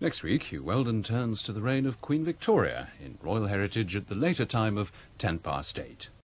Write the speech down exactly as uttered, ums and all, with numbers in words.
Next week, Hugh Weldon turns to the reign of Queen Victoria in royal heritage at the later time of ten past eight.